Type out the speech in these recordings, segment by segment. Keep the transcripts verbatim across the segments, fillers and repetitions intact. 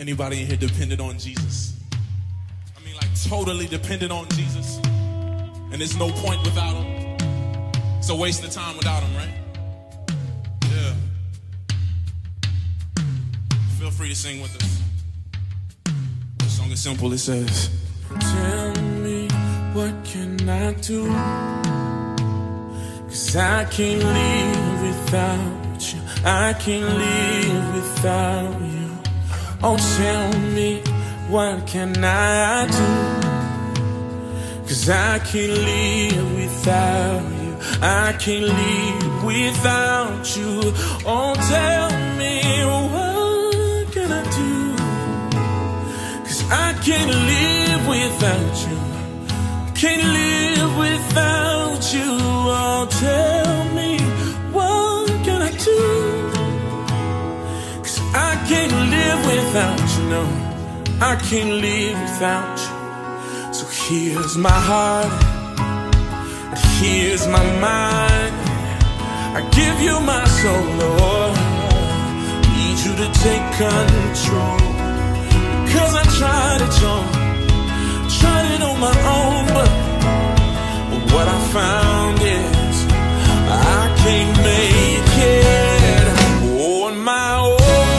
Anybody in here dependent on Jesus? I mean, like totally dependent on Jesus. And there's no point without him. It's a waste of time without him, right? Yeah. Feel free to sing with us. The song is simple. It says, tell me, what can I do? 'Cause I can't live without you. I can't live without you. Oh, tell me, what can I do? 'Cause I can't live without you. I can't live without you. Oh, tell me, what can I do? 'Cause I can't live without you. Can't live without you. Oh, tell me, what can I do? I can't live without you, no, I can't live without you. So here's my heart, and here's my mind. I give you my soul, Lord. Need you to take control. Cause I tried it, y'all. Tried it on my own, but what I found is I can't make it on my own.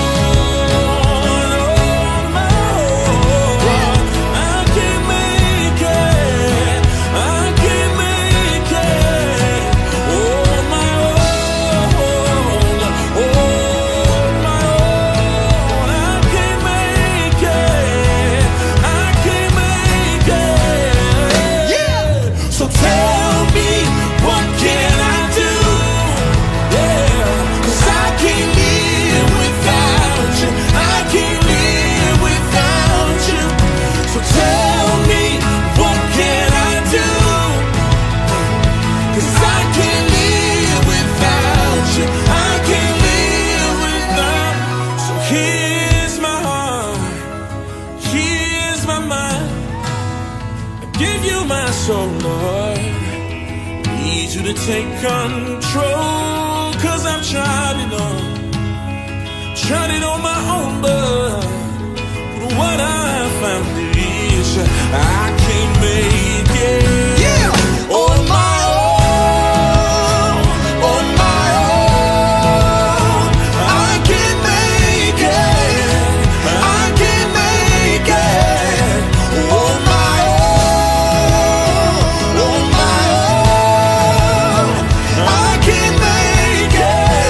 So Lord, need you to take control. Cause I've tried it on, tried it on my own, but what I found is I can't make it, yeah, on my own, on my own. I can't make it, I can't make it on my own.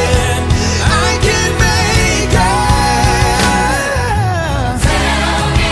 Tell me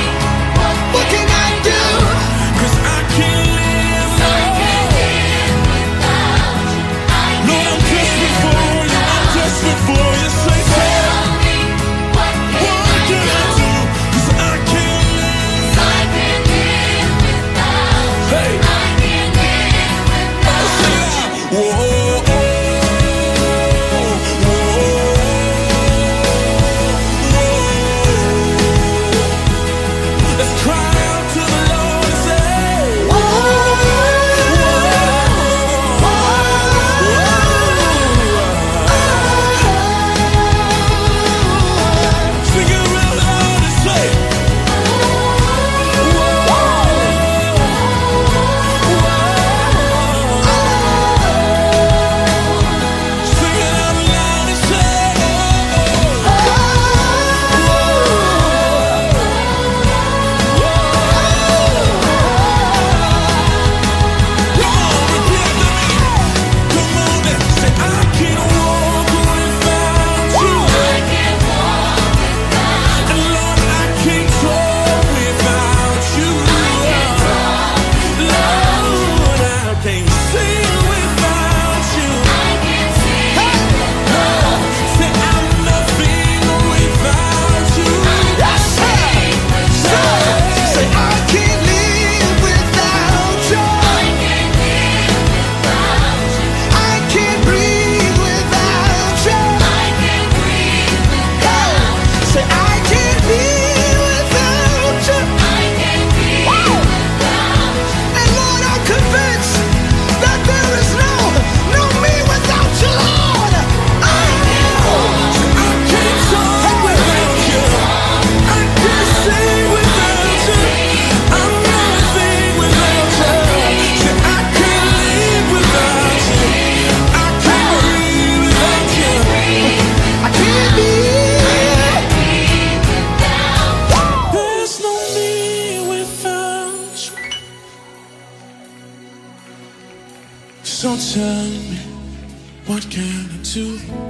can I do?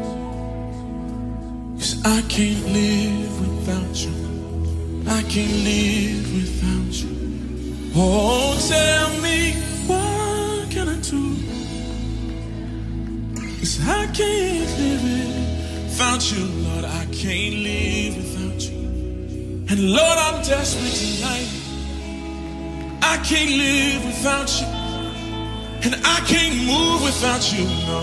'Cause I can't live without you. I can't live without you. Oh, tell me, what can I do? 'Cause I can't live without you, Lord. I can't live without you. And Lord, I'm desperate tonight. I can't live without you. And I can't move without you, no.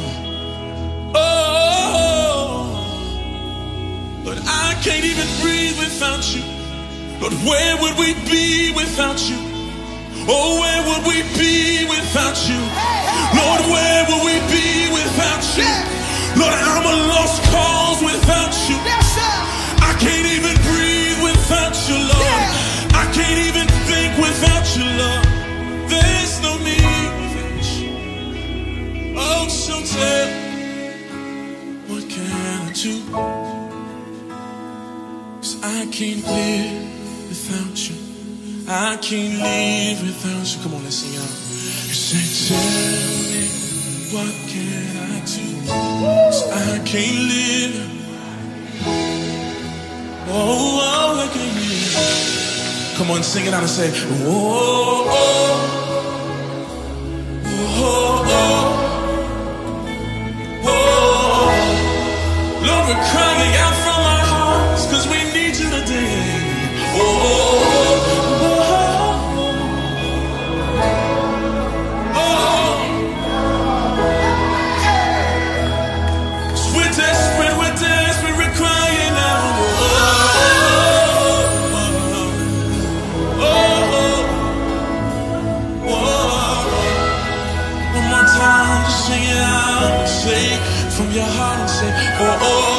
Oh, Lord, I can't even breathe without you. Lord, where would we be without you? Oh, where would we be without you? Lord, where would we be without you? Lord, I'm a lost cause without you. I can't even breathe without you, Lord. I can't even think without you, Lord. There's no me without you. Oh, so tell me, what can I do? 'Cause I can't live without you. I can't live without you. Come on, let's sing out. You say, tell me, what can I do? 'Cause I can't live. Oh, oh, I can't live. Come on, sing it out and say, oh, oh, oh, oh, oh. Lord, we're crying out from our hearts 'cause we need you today. Oh, oh, oh, oh. We're desperate, we're desperate, we're crying out. Sing it out, say from your heart and say, oh, oh.